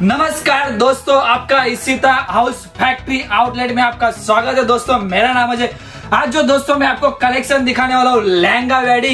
नमस्कार दोस्तों, आपका इशिता हाउस फैक्ट्री आउटलेट में आपका स्वागत है। दोस्तों मेरा नाम अजय। आज जो दोस्तों मैं आपको कलेक्शन दिखाने वाला हूँ लहंगा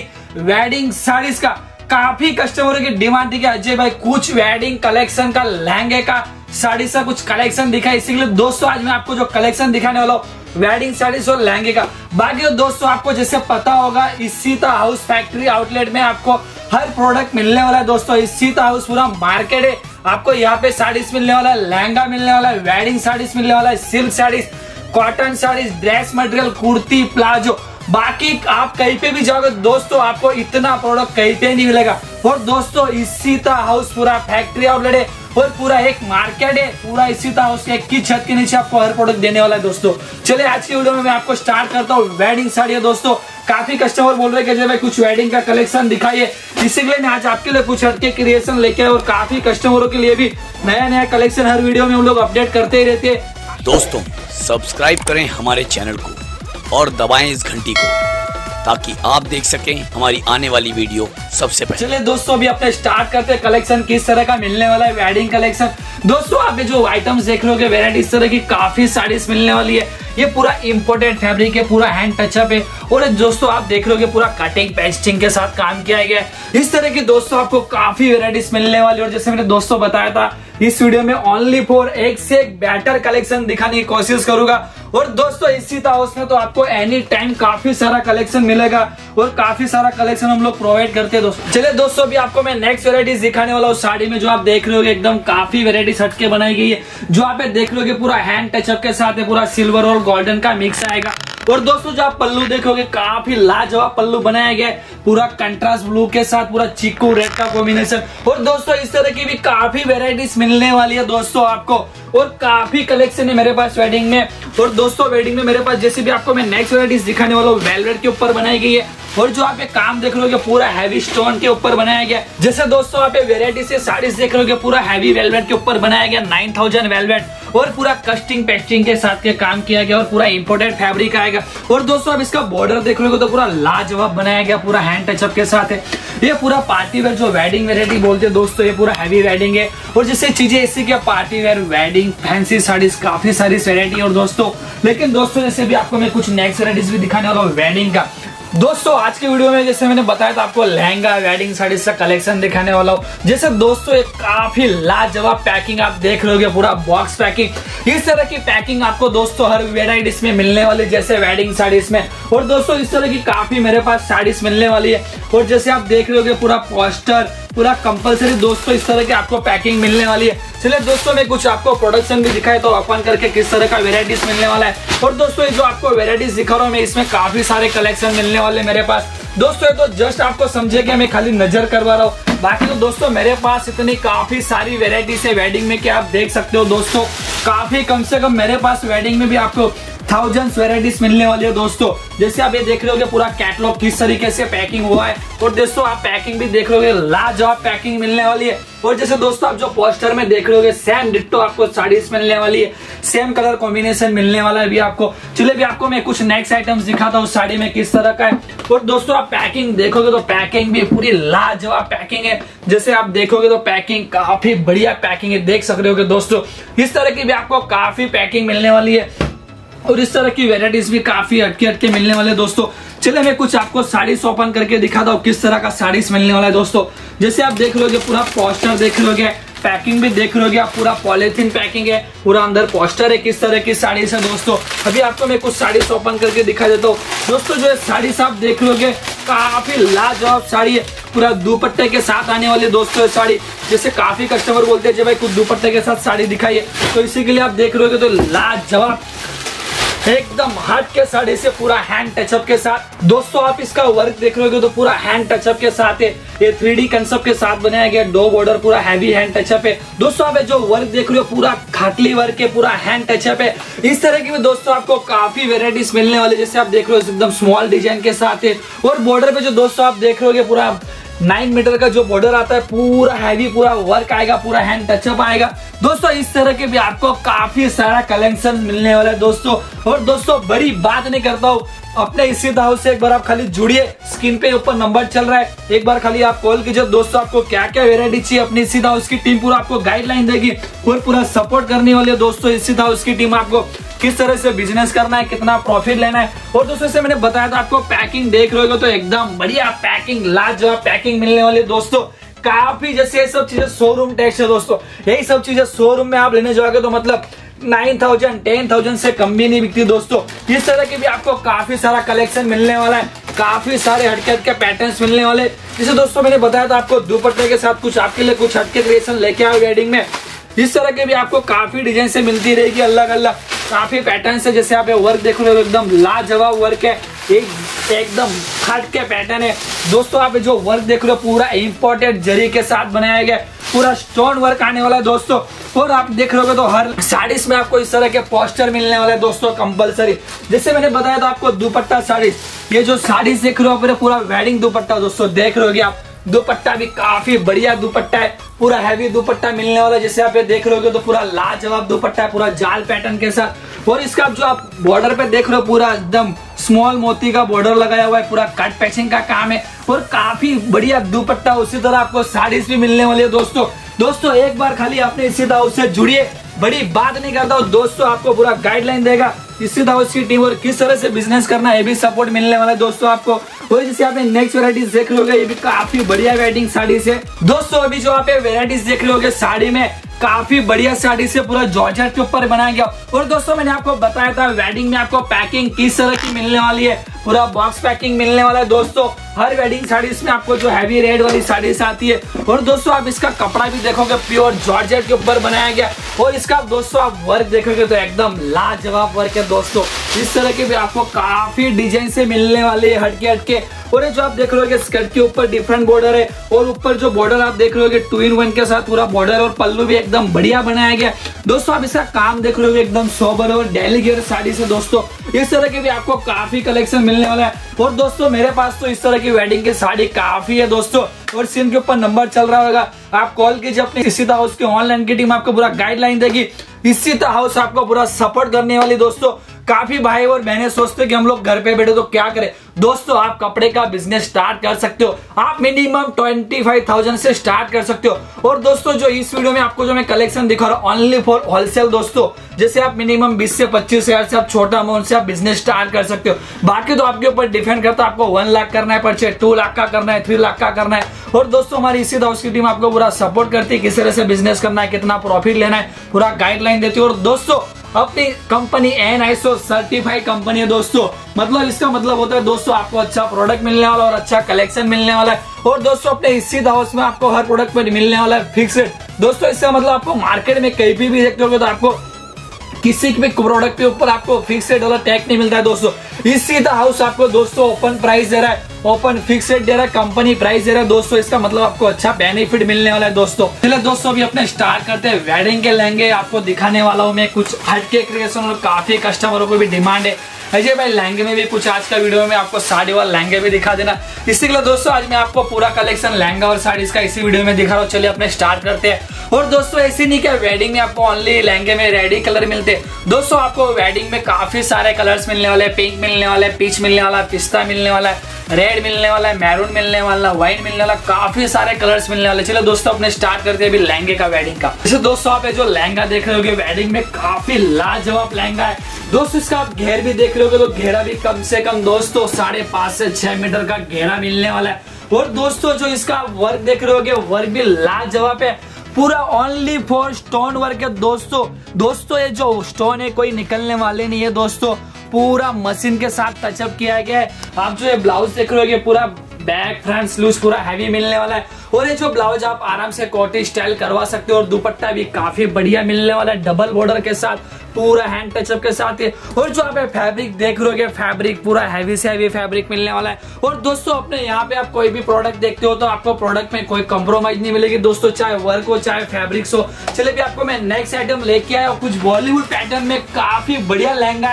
वेडिंग साड़ीज का। काफी कस्टमरों की डिमांड थी कि अजय भाई कुछ वेडिंग कलेक्शन का लहंगे का साड़ी से कुछ कलेक्शन दिखाए, इसीलिए दोस्तों आज मैं आपको जो कलेक्शन दिखाने वाला हूँ वेडिंग साड़ीज और लहंगे का। बाकी तो दोस्तों आपको जैसे पता होगा इशिता हाउस फैक्ट्री आउटलेट में आपको हर प्रोडक्ट मिलने वाला है। दोस्तों इशिता हाउस पूरा मार्केट है, आपको यहाँ पे साड़ीज मिलने वाला है, लहंगा मिलने वाला है, वेडिंग साड़ीज मिलने वाला है, silk saris, cotton saris, dress material, kurti, palazzo. बाकी आप कहीं पे भी जाओगे दोस्तों आपको इतना प्रोडक्ट कहीं पे नहीं मिलेगा। और दोस्तों इशिता हाउस पूरा फैक्ट्री आउटलेट है और पूरा एक मार्केट है। पूरा इशिता हाउस के एक ही छत के नीचे आपको हर प्रोडक्ट देने वाला है। दोस्तों चलिए आज की वीडियो में मैं आपको स्टार्ट करता हूँ वेडिंग साड़ी है। दोस्तों काफी कस्टमर बोल रहे हैं कि जब कुछ वेडिंग का कलेक्शन दिखाइए, इसीलिए मैं आज आपके लिए कुछ हटके क्रिएशन लेके आया और काफी कस्टमरों के लिए भी नया कलेक्शन हर वीडियो में हम लोग अपडेट करते ही रहते हैं। दोस्तों सब्सक्राइब करें हमारे चैनल को और दबाएं इस घंटी को ताकि आप देख सकें हमारी आने वाली वीडियो सबसे पहले। चलिए दोस्तों अभी अपने स्टार्ट करते हैं कलेक्शन किस तरह का मिलने वाला है वेडिंग कलेक्शन। दोस्तों आप जो आइटम्स देख रहे हो वेराइटी इस तरह की काफी साड़ीज मिलने वाली है। ये पूरा इंपोर्टेड फैब्रिक है, पूरा हैंड टचअप है और दोस्तों आप देख रहे हो पूरा कटिंग पेस्टिंग के साथ काम किया गया है। इस तरह की दोस्तों आपको काफी वेराइटीज मिलने वाली है और जैसे मैंने दोस्तों बताया था इस वीडियो में ओनली फॉर एक से एक बेटर कलेक्शन दिखाने की कोशिश करूंगा। और दोस्तों इशिता हाउस में तो आपको एनी टाइम काफी सारा कलेक्शन मिलेगा और काफी सारा कलेक्शन हम लोग प्रोवाइड करते हैं। दोस्तों चलिए दोस्तों अभी आपको मैं नेक्स्ट वेराइटीज दिखाने वाला हूँ। साड़ी में जो आप देख रहे हो एकदम काफी वेराइटीज हटके बनाई गई है। जो आप देख रहे हो पूरा हैंड टचअप के साथ है, पूरा सिल्वर और गोल्डन का मिक्स आएगा। और दोस्तों जो आप पल्लू देखोगे काफी लाजवाब पल्लू बनाया गया है, पूरा कंट्रास्ट ब्लू के साथ पूरा चीकू रेड का कॉम्बिनेशन। और दोस्तों इस तरह की भी काफी वेराइटीज मिलने वाली है दोस्तों आपको, और काफी कलेक्शन है मेरे पास वेडिंग में। और दोस्तों वेडिंग में मेरे पास जैसे भी आपको मैं नेक्स्ट वेराइटीज दिखाने वाला हूँ वेलवेट के ऊपर बनाई गई है। और जो आप काम देख रहे हो पूरा हैवी स्टोन के ऊपर बनाया गया। जैसे दोस्तों आप वेराइटी से साड़ीज देख रहे हो पूरा हैवी वेलवेट के ऊपर बनाया गया 9000 वेलवेट और पूरा कस्टिंग पेस्टिंग के साथ के काम किया गया और पूरा इंपोर्टेड फैब्रिक आएगा। और दोस्तों अब इसका बॉर्डर देख रहे हो तो पूरा लाजवाब बनाया गया, पूरा हैंड टचअप के साथ है। ये पूरा पार्टी वेयर जो वेडिंग वेराइटी बोलते हैं दोस्तों, ये पूरा हैवी वेडिंग है। और जैसे चीजें इससे क्या party wear wedding fancy saris काफी सारी वेराइटी और दोस्तों। लेकिन दोस्तों जैसे भी आपको मैं कुछ नेक्स्ट वेराइटीज भी दिखाने वाला हूँ वेडिंग का। दोस्तों आज की वीडियो में जैसे मैंने बताया था आपको लहंगा वेडिंग साड़ी का कलेक्शन दिखाने वाला हूँ। जैसे दोस्तों एक काफी लाजवाब पैकिंग आप देख रहे हो पूरा बॉक्स पैकिंग। इस तरह की पैकिंग आपको दोस्तों हर वेराइटीज में मिलने वाली जैसे वेडिंग साड़ीज में। और दोस्तों इस तरह की काफी मेरे पास साड़ीज मिलने वाली है। और जैसे आप देख रहे हो पूरा पोस्टर पूरा कंपलसरी दोस्तों इस तरह की आपको पैकिंग मिलने वाली है। चलिए दोस्तों मैं कुछ आपको प्रोडक्शन भी दिखाए तो ओपन करके किस तरह का वेराइटीज मिलने वाला है। और दोस्तों ये जो आपको वेराइटीज दिखा रहा हूँ मैं इसमें काफी सारे कलेक्शन मिलने वाले मेरे पास। दोस्तों ये तो जस्ट आपको समझे कि मैं खाली नजर करवा रहा हूँ, बाकी तो दोस्तों मेरे पास इतनी काफी सारी वेराइटीज है वेडिंग में कि आप देख सकते हो। दोस्तों काफी कम से कम मेरे पास वेडिंग में भी आपको थाउजेंड्स वेराइटीज मिलने वाली है। दोस्तों जैसे आप ये देख रहे हो पूरा कैटलॉग किस तरीके से पैकिंग हुआ है। और दोस्तों आप पैकिंग भी देख रहे हो लाजवाब पैकिंग मिलने वाली है। और जैसे दोस्तों आप जो पोस्टर में देख रहे हो सेम डिट्टो आपको साड़ीज मिलने वाली है, सेम कलर कॉम्बिनेशन मिलने वाला है भी आपको। चलिए भी आपको मैं कुछ नेक्स्ट आइटम्स दिखाता हूँ साड़ी में किस तरह का है। और दोस्तों आप पैकिंग देखोगे तो पैकिंग भी पूरी लाजवाब पैकिंग है। जैसे आप देखोगे तो पैकिंग काफी बढ़िया पैकिंग है, देख सकते हो दोस्तों इस तरह की भी आपको काफी पैकिंग मिलने वाली है। और इस तरह की वेराइटीज भी काफी हटके मिलने वाले दोस्तों। चलिए मैं कुछ आपको साड़ीज ओपन करके दिखाता हूँ किस तरह का साड़ीज मिलने वाला है दोस्तों। जैसे आप देख रहे हो पूरा पोस्टर देख रहे हो, पैकिंग भी देख रहे हो, पूरा पॉलिथीन पैकिंग है, पूरा अंदर पोस्टर है किस तरह की साड़ीज है दोस्तों। अभी आपको मैं कुछ साड़ीज ओपन करके दिखा देता हूँ दोस्तों। जो साड़ीज आप देख रहे हो काफी लाजवाब साड़ी है, पूरा दुपट्टे के साथ आने वाली दोस्तों साड़ी। जैसे काफी कस्टमर बोलते हैं जब भाई कुछ दुपट्टे के साथ साड़ी दिखाइए, तो इसी के लिए आप देख रहे हो तो लाजवाब एकदम हट के साड़ी से पूरा हैंड टचअप के साथ। दोस्तों आप इसका वर्क देख रहे हो तो पूरा हैंड टचअप के साथ है, ये 3D कंसेप्ट के साथ बनाया गया। डो बॉर्डर पूरा हैवी हैंड टचअप है दोस्तों। आप जो वर्क देख रहे हो पूरा खाटली वर्क है, पूरा हैंड टचअप है। इस तरह की भी दोस्तों आपको काफी वेराइटीज मिलने वाली। जैसे आप देख रहे हो एकदम स्मॉल डिजाइन के साथ है। और बॉर्डर पे जो दोस्तों आप देख रहे हो पूरा 9 मीटर का जो बॉर्डर आता है, पूरा हैवी, पूरा वर्क आएगा, पूरा हैंड टचअप आएगा दोस्तों। इस तरह के भी आपको काफी सारा कलेक्शन मिलने वाला है दोस्तों। और दोस्तों बड़ी बात नहीं करता हूँ, अपने इसी हाउस से एक बार आप खाली जुड़िए, स्क्रीन पे ऊपर नंबर चल रहा है, एक बार खाली आप कॉल कीजिए दोस्तों। आपको क्या क्या वेरायटी चाहिए, अपनी इसी हाउस की टीम पूरा आपको गाइडलाइन देगी और पूरा सपोर्ट करने वाली है दोस्तों। इसी हाउस की टीम आपको किस तरह से बिजनेस करना है, कितना प्रॉफिट लेना है। और दोस्तों से मैंने बताया था, आपको पैकिंग देख रहे हो तो एकदम बढ़िया पैकिंग, लाजवाब पैकिंग मिलने वाली है दोस्तों। काफी जैसे ये सब चीजें शोरूम टेस्ट है दोस्तों, यही सब चीजें शोरूम में आप लेने जाओगे तो मतलब 9,000 10,000 से कम भी नहीं बिकती दोस्तों। इस तरह के भी आपको काफी सारा कलेक्शन मिलने वाला है, काफी सारे हटके हटके पैटर्न्स मिलने वाले। जैसे दोस्तों मैंने बताया था आपको दुपट्टे के साथ कुछ आपके लिए कुछ हटके क्रिएशन लेके आओ वेडिंग में। इस तरह के भी आपको काफी डिजाइन से मिलती रहेगी, अलग अलग काफी पैटर्न से। जैसे आप ये वर्क देख रहे हो, एकदम लाजवाब वर्क है, एकदम हट के पैटर्न है दोस्तों। आप जो वर्क देख रहे हो पूरा इंपोर्टेड जरी के साथ बनाया गया, पूरा स्टोन वर्क आने वाला है दोस्तों। और आप देख रहे हो तो हर साड़ीज में आपको इस तरह के पोस्टर मिलने वाले हैं दोस्तों कंपलसरी। जैसे मैंने बताया था आपको दुपट्टा साड़ीज, ये जो साड़ीज देख रहे हो पूरा वेडिंग दुपट्टा दोस्तों देख रहे हो आप। दुपट्टा भी काफी बढ़िया दुपट्टा है, पूरा हैवी दुपट्टा मिलने वाला है। जैसे आप ये देख रहे हो तो पूरा लाजवाब दुपट्टा है, पूरा जाल पैटर्न के साथ। और इसका जो आप बॉर्डर पे देख रहे हो पूरा एकदम स्मॉल मोती का बॉर्डर लगाया हुआ है, पूरा कट पैचिंग का काम है और काफी बढ़िया दुपट्टा। उसी तरह आपको साड़ीज भी मिलने वाली है दोस्तों। एक बार खाली अपने इसी हाउस से जुड़िए, बड़ी बात नहीं करता हूँ दोस्तों, आपको पूरा गाइडलाइन देगा इसी हाउस की टीम और किस तरह से बिजनेस करना है, ये भी सपोर्ट मिलने वाला है दोस्तों आपको। और जैसे आप नेक्स्ट वेराइटीज देख रहे होगे, ये भी काफी बढ़िया वेडिंग साड़ी से दोस्तों। अभी जो आप वेराइटीज देख रहे होगे साड़ी में, काफी बढ़िया साड़ी से पूरा जॉर्जेट के ऊपर बनाया गया। और दोस्तों मैंने आपको बताया था वेडिंग में आपको पैकिंग किस तरह की मिलने वाली है, पूरा बॉक्स पैकिंग मिलने वाला है दोस्तों। हर वेडिंग साड़ीज में आपको जो हैवी रेड वाली साड़ीज आती है। और दोस्तों आप इसका कपड़ा भी देखोगे प्योर जॉर्जेट के ऊपर बनाया गया। और इसका दोस्तों आप वर्क देखोगे तो एकदम लाजवाब वर्क है दोस्तों। इस तरह के भी आपको काफी डिजाइन से मिलने वाले है हटके हटके। और ये जो आप देख रहे हो स्कर्ट के ऊपर डिफरेंट बॉर्डर है, और ऊपर जो बॉर्डर आप देख रहे हो 2-in-1 के साथ पूरा बॉर्डर और पल्लू भी एकदम बढ़िया बनाया गया दोस्तों। आप इसका काम देख रहे हो एकदम सोबर और डेली गियर साड़ी से दोस्तों। इस तरह के भी आपको काफी कलेक्शन मिलने वाला है। और दोस्तों मेरे पास तो इस तरह की वेडिंग की साड़ी काफी है दोस्तों। और स्क्रीन के ऊपर नंबर चल रहा होगा, आप कॉल कीजिए, अपने इसी हाउस की ऑनलाइन की टीम आपको पूरा गाइडलाइन देगी। इसी हाउस आपको पूरा सपोर्ट करने वाली दोस्तों। काफी भाई और बहनें सोचते हैं कि हम लोग घर पे बैठे तो क्या करें दोस्तों, आप कपड़े का बिजनेस स्टार्ट कर सकते हो। आप मिनिमम 25,000 से स्टार्ट कर सकते हो। और दोस्तों जो इस वीडियो में आपको जो मैं कलेक्शन दिखा रहा हूँ ओनली फॉर होलसेल दोस्तों। जैसे आप मिनिमम 20 से 25 हजार से आप छोटा अमाउंट से आप बिजनेस स्टार्ट कर सकते हो। बाकी तो आपके ऊपर डिपेंड करता है, आपको 1 लाख करना है परचेज, 2 लाख का करना है, 3 लाख का करना है। और दोस्तों हमारी इसी हाउस की टीम आपको पूरा सपोर्ट करती है, किस तरह से बिजनेस करना है, कितना प्रॉफिट लेना है, पूरा गाइडलाइन देती है। और दोस्तों अपनी कंपनी NISO सर्टिफाइड कंपनी है दोस्तों। मतलब इसका मतलब होता है दोस्तों आपको अच्छा प्रोडक्ट मिलने वाला और अच्छा कलेक्शन मिलने वाला है। और दोस्तों अपने इसी हाउस में आपको हर प्रोडक्ट पर मिलने वाला है फिक्स रेट दोस्तों। इसका मतलब आपको मार्केट में कहीं भी देखते हो तो आपको किसी भी प्रोडक्ट के ऊपर आपको फिक्स रेट वाला टैग नहीं मिलता है दोस्तों। इसी हाउस आपको दोस्तों ओपन प्राइस दे रहा है, ओपन फिक्स रेट दे रहा है, कंपनी प्राइस दे रहा है दोस्तों। इसका मतलब आपको अच्छा बेनिफिट मिलने वाला है दोस्तों। चलिए दोस्तों अभी अपने स्टार्ट करते हैं वेडिंग के लहंगे। आपको दिखाने वाला हूँ मैं कुछ हटके क्रिएशन और काफी कस्टमरों को भी डिमांड है अजय भाई लहंगे में भी कुछ आज का वीडियो में आपको साड़ी वाला लहंगे भी दिखा देना। इसी के लिए दोस्तों आज मैं आपको पूरा कलेक्शन लहंगा और साड़ी का इसी वीडियो में दिखा रहा हूँ। चलिए अपने स्टार्ट करते हैं। और दोस्तों ऐसे नहीं क्या वेडिंग में आपको ओनली लहंगे में रेडी कलर मिलते हैं दोस्तों। आपको वेडिंग में काफी सारे कलर्स मिलने वाले हैं, पिंक मिलने वाला है, पीच मिलने वाला है, पिस्ता मिलने वाला है, रेड मिलने वाला है, मैरून मिलने वाला, व्हाइट मिलने वाला, काफी सारे कलर्स मिलने वाले। चलो दोस्तों अपने स्टार्ट करते हैं अभी लहंगे का वेडिंग का। जैसे दोस्तों आप जो लहंगा देख रहे हो वेडिंग में काफी लाजवाब लहंगा है दोस्तों। इसका आप घेर भी देख रहे हो तो घेरा भी कम से कम दोस्तों 5.5 से 6 मीटर का घेरा मिलने वाला है। और दोस्तों जो इसका वर्क देख रहे हो वर्क भी लाजवाब है, पूरा ओनली फॉर स्टोन वर्क है दोस्तों। ये जो स्टोन है कोई निकलने वाले नहीं है दोस्तों, पूरा मशीन के साथ टचअप किया गया है। आप जो ये ब्लाउज देख रहे हो पूरा बैक फ्रंट स्लीव्स पूरा हैवी मिलने वाला है। और ये जो ब्लाउज आप आराम से कोटी स्टाइल करवा सकते हो। और दुपट्टा भी काफी बढ़िया मिलने वाला है, डबल बॉर्डर के साथ, पूरा हैंड टचअप के साथ है। और जो आप फैब्रिक देख रहे हो फैब्रिक पूरा हैवी से हैवी फैब्रिक मिलने वाला है। और दोस्तों अपने यहाँ पे आप कोई भी प्रोडक्ट देखते हो तो आपको प्रोडक्ट में कोई कॉम्प्रोमाइज नहीं मिलेगी दोस्तों, चाहे वर्क हो चाहे फैब्रिक्स हो। चलिए भी आपको मैं नेक्स्ट आइटम लेके आया, कुछ बॉलीवुड पैटर्न में काफी बढ़िया लहंगा है,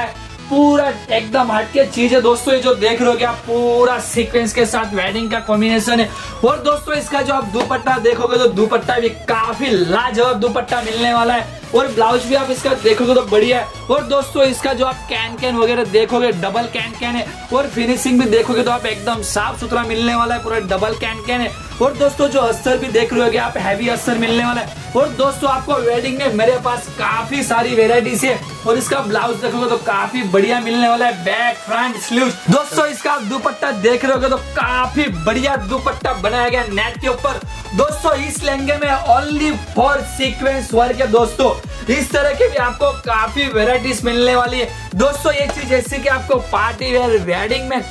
पूरा एकदम हटके चीज है दोस्तों। ये जो देख रहे हो आप पूरा सीक्वेंस के साथ वेडिंग का कॉम्बिनेशन है। और दोस्तों इसका जो आप दुपट्टा देखोगे तो दुपट्टा भी काफी लाजवाब दुपट्टा मिलने वाला है। और ब्लाउज भी आप इसका देखोगे तो बढ़िया है। और दोस्तों इसका जो आप कैन वगैरह देखोगे डबल कैन है। और फिनिशिंग भी देखोगे तो आप एकदम साफ सुथरा मिलने वाला है, पूरा डबल कैन है। और दोस्तों जो अस्तर भी देख रहे हो आप हैवी अस्तर मिलने वाला है। और दोस्तों आपको वेडिंग में मेरे पास काफी सारी वेराइटीज है। और इसका ब्लाउज देखोगे तो काफी बढ़िया मिलने वाला है, बैक फ्रंट स्लीव्स। दोस्तों इसका दुपट्टा देख रहे हो तो काफी बढ़िया दुपट्टा बनाया गया नेट के ऊपर। दोस्तों इस लहंगे में ओनली फॉर सीक्वेंस वर्क है दोस्तों। इस तरह के भी आपको काफी वेराइटीज मिलने वाली है दोस्तों। ये चीज जैसे कि आपको पार्टी वेयर वेडिंग में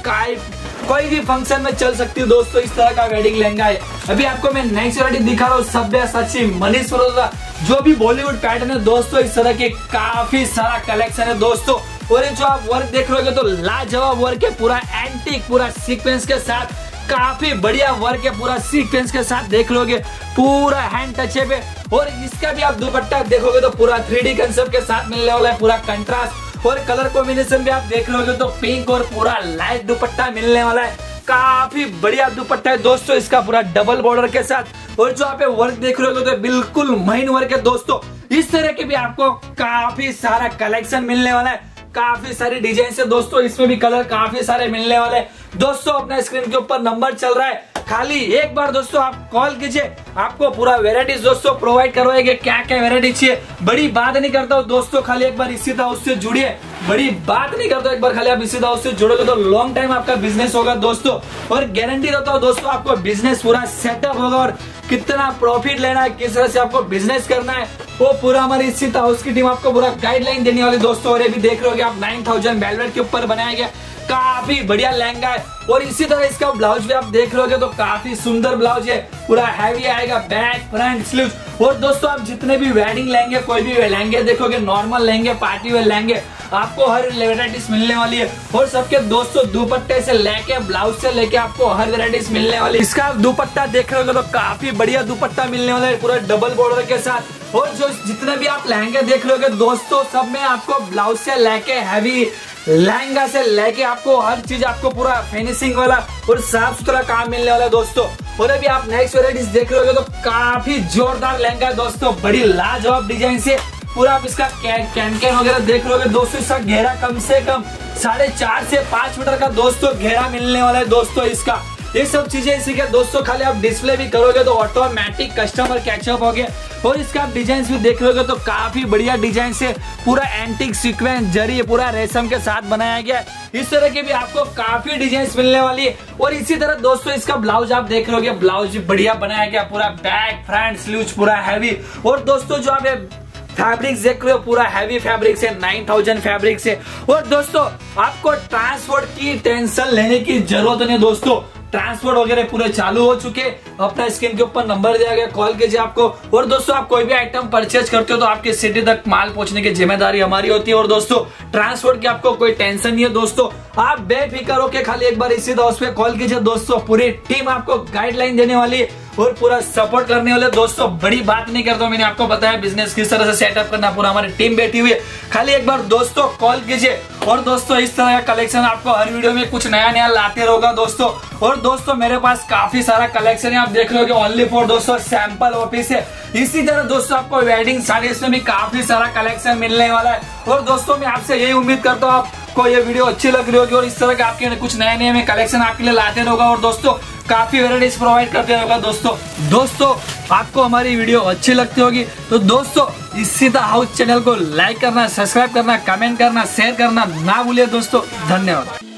कोई भी फंक्शन में चल सकती है दोस्तों। इस तरह का वेडिंग लहंगा है। अभी आपको मैं नेक्स्ट वैरायटी दिखा रहा हूँ, सब्यासाची मनीष मल्होत्रा जो भी बॉलीवुड पैटर्न है दोस्तों। इस तरह के काफी सारा कलेक्शन है दोस्तों। और ये जो आप वर्क देख रहे हो तो लाजवाब वर्क है, पूरा एंटीक, पूरा सीक्वेंस के साथ काफी बढ़िया वर्क है, पूरा सीक्वेंस के साथ देख लोगे, पूरा हैंड टचअप है। और इसका भी आप दुपट्टा देखोगे तो पूरा 3D कंसेप्ट के साथ मिलने वाला है, पूरा कंट्रास्ट। और कलर कॉम्बिनेशन भी आप देख रहे तो पिंक और पूरा लाइट दुपट्टा मिलने वाला है, काफी बढ़िया दुपट्टा है दोस्तों इसका, पूरा डबल बॉर्डर के साथ। और जो आप वर्क देख रहे हो तो बिल्कुल महीन वर्क है दोस्तों। इस तरह के भी आपको काफी सारा कलेक्शन मिलने वाला है, काफी सारी डिजाइन है दोस्तों। इसमें भी कलर काफी सारे मिलने वाले हैं दोस्तों। अपना स्क्रीन के ऊपर नंबर चल रहा है, खाली एक बार दोस्तों आप कॉल कीजिए, आपको पूरा वेराइटीज दोस्तों प्रोवाइड करवाएंगे। क्या क्या वेराइटी चाहिए, बड़ी बात नहीं करता हूँ दोस्तों, खाली एक बार इसी हाउस से जुड़िए। बड़ी बात नहीं करता, एक बार खाली आप इसी हाउस से जुड़ोगे तो लॉन्ग टाइम आपका बिजनेस होगा दोस्तों। और गारंटी देता हूँ दोस्तों आपको बिजनेस पूरा सेटअप होगा। और कितना प्रॉफिट लेना है, किस तरह से आपको बिजनेस करना है, वो पूरा हमारी इसी हाउस की टीम आपको पूरा गाइडलाइन देने वाली दोस्तों। और ये भी देख रहे हो आप 9000 वेलवेट के ऊपर बनाया गया, काफी बढ़िया लहंगा है। और इसी तरह इसका ब्लाउज भी आप देख रहे हो तो काफी सुंदर ब्लाउज है, पूरा हैवी आएगा, बैक फ्रंट स्लीव्स। और दोस्तों आप जितने भी वेडिंग लहंगे, कोई भी लहंगे देखोगे, नॉर्मल लहंगे, पार्टी वेयर लहंगे, आपको हर वेराइटीज मिलने वाली है। और सबके दोस्तों दुपट्टे से लेके ब्लाउज से लेके आपको हर वेराइटीज मिलने वाली है। इसका दुपट्टा देख रहे हो तो काफी बढ़िया दुपट्टा मिलने वाला है, पूरा डबल बॉर्डर के साथ। और जो जितने भी आप लहंगे देख रहे हो दोस्तों, सब में आपको ब्लाउज से लेके हैवी लहंगा से लेके आपको हर चीज आपको पूरा फिनिशिंग वाला और साफ सुथरा काम मिलने वाला है दोस्तों। और अभी आप नेक्स्ट वेराइटीज देख रहे हो तो काफी जोरदार लहंगा है दोस्तों, बड़ी लाजवाब डिजाइन से। पूरा आप इसका कैन वगैरह देख रहे हो दोस्तों। इसका घेरा कम से कम 4.5 से 5 मीटर का दोस्तों घेरा मिलने वाला है दोस्तों इसका। ये सब चीजें इसी के दोस्तों खाली आप डिस्प्ले भी करोगे तो ऑटोमेटिक कस्टमर कैचअप हो गया। और इसका आप डिजाइन भी देख रहे हो तो काफी बढ़िया डिजाइन से, पूरा एंटीक सीक्वेंस जरी, पूरा रेशम के साथ बनाया गया है। इस तरह के भी आपको काफी डिजाइन मिलने वाली है। और इसी तरह दोस्तों इसका ब्लाउज आप देख रहे हो, ब्लाउज भी बढ़िया बनाया गया, पूरा बैक फ्रंट स्लीव्स पूरा हैवी। और दोस्तों जो आप फैब्रिक्स देख रहे हो पूरा हैवी फैब्रिक्स है, 9000 फैब्रिक्स है। और दोस्तों आपको ट्रांसपोर्ट की टेंशन लेने की जरूरत नहीं दोस्तों, ट्रांसपोर्ट वगैरह पूरे चालू हो चुके। अपना स्क्रीन के ऊपर नंबर दिया गया, कॉल कीजिए आपको। और दोस्तों आप कोई भी आइटम परचेज करते हो तो आपके सिटी तक माल पहुंचने की जिम्मेदारी हमारी होती है। और दोस्तों ट्रांसपोर्ट की आपको कोई टेंशन नहीं है दोस्तों, आप बेफिक्र होकर खाली एक बार इसी हाउस पे कॉल कीजिए दोस्तों। पूरी टीम आपको गाइडलाइन देने वाली है और पूरा सपोर्ट करने वाले दोस्तों। बड़ी बात नहीं करता, मैंने आपको बताया बिजनेस किस तरह से सेटअप करना, पूरा हमारी टीम बैठी हुई है। खाली एक बार दोस्तों कॉल कीजिए। और दोस्तों इस तरह का कलेक्शन आपको हर वीडियो में कुछ नया नया लाते रहोगा दोस्तों। और दोस्तों मेरे पास काफी सारा कलेक्शन है, आप देख रहे हो ओनली फॉर दोस्तों सैंपल ऑफिस है। इसी तरह दोस्तों आपको वेडिंग साड़ीज में भी काफी सारा कलेक्शन मिलने वाला है। और दोस्तों मैं आपसे यही उम्मीद करता हूँ आपको ये वीडियो अच्छी लग रही होगी और इस तरह के आपके कुछ नए नए में कलेक्शन आपके लिए लाते रहोगा। और दोस्तों काफी वेराइटीज प्रोवाइड करते रहोगा दोस्तों आपको हमारी वीडियो अच्छी लगती होगी तो दोस्तों इसी द हाउस चैनल को लाइक करना, सब्सक्राइब करना, कमेंट करना, शेयर करना ना भूलिए दोस्तों। धन्यवाद।